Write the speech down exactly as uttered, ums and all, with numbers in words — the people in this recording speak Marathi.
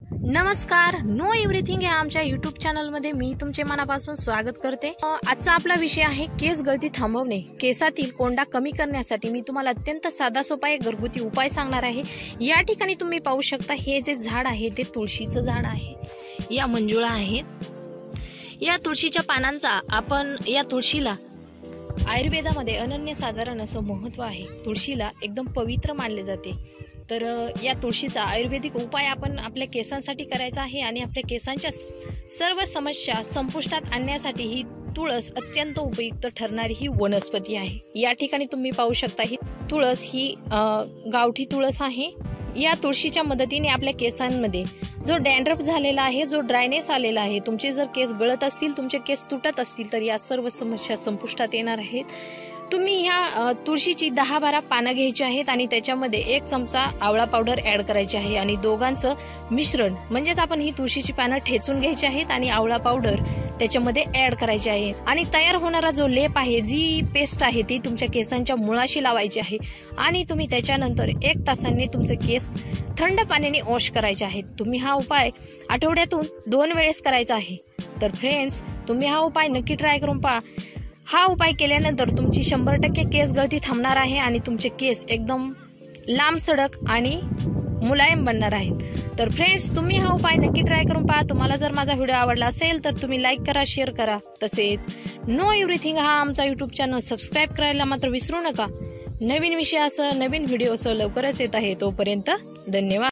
नमस्कार, नो एव्हरीथिंग या आमच्या युट्यूब चॅनलमध्ये मी तुमचे मनापासून स्वागत करते। आजचा आपला विषय आहे केस गळती थांबवणे। केसातील कोंडा कमी करण्यासाठी मी तुम्हाला अत्यंत साधा सोपा एक घरगुती उपाय सांगणार आहे। या ठिकाणी तुम्ही पाहू शकता हे जे झाड आहे ते तुळशीचं झाड आहे। या मंजुळा आहेत। या तुळशीच्या पानांचा आपण या तुळशीला आयुर्वेदामध्ये अनन्यसाधारण असं महत्त्व आहे। तुळशीला एकदम पवित्र मानले जाते। तर या तुळशीचा आयुर्वेदिक उपाय आपण आपल्या केसांसाठी करायचा आहे आणि आपल्या केसांच्या सर्व समस्या संपुष्टात आणण्यासाठी ही तुळस अत्यंत उपयुक्त ठरणारी ही वनस्पती आहे। या ठिकाणी तुम्ही पाहू शकता ही तुळस ही गावठी तुळस आहे। या तुळशीच्या मदतीने आपल्या केसांमध्ये जो डॅन्ड्रफ झालेला आहे, जो ड्रायनेस आलेला आहे, तुमचे जर केस गळत असतील, तुमचे केस तुटत असतील तर या सर्व समस्या संपुष्टात येणार आहेत। तुम्ही ह्या तुळशीची दहा बारा पानं घ्यायची आहेत आणि त्याच्यामध्ये एक चमचा आवळा पावडर ऍड करायची आहे आणि दोघांचं मिश्रण म्हणजेच आपण ही तुळशीची पानं ठेचून घ्यायची आहेत आणि आवळा पावडर त्याच्यामध्ये ऍड करायची आहे आणि तयार होणारा जो लेप आहे, जी पेस्ट आहे ती तुमच्या केसांच्या मुळाशी लावायची आहे आणि तुम्ही त्याच्यानंतर एक तासांनी तुमचे केस थंड पाण्याने वॉश करायचे आहेत। तुम्ही हा उपाय आठवड्यातून दोन वेळेस करायचा आहे। तर फ्रेंड्स, तुम्ही हा उपाय नक्की ट्राय करून पहा। हा उपाय केल्यानंतर तुमची शंभर टक्के केस गळती थांबणार आहे आणि तुमचे केस एकदम लांब सडक आणि मुलायम बनणार आहेत। तर फ्रेंड्स, तुम्ही हा उपाय नक्की ट्राय करून पहा। तुम्हाला जर माझा व्हिडिओ आवडला असेल तर तुम्ही लाईक करा, शेअर करा। तसेच नो एव्हरीथिंग हा आमचा युट्यूब चॅनल सबस्क्राईब करायला मात्र विसरू नका। नवीन विषयासह नवीन व्हिडिओसह लवकरच येत आहे। तोपर्यंत धन्यवाद।